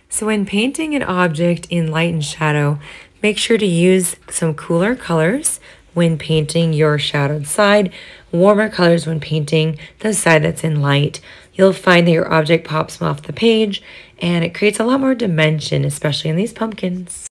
So when painting an object in light and shadow, make sure to use some cooler colors when painting your shadowed side, warmer colors when painting the side that's in light. You'll find that your object pops off the page and it creates a lot more dimension, especially in these pumpkins.